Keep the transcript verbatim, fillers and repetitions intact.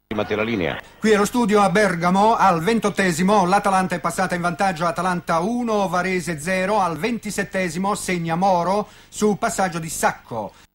la linea. Qui è lo studio a Bergamo, al ventottesimo l'Atalanta è passata in vantaggio, Atalanta uno, Varese zero, al ventisettesimo segna Moro su passaggio di Sacco.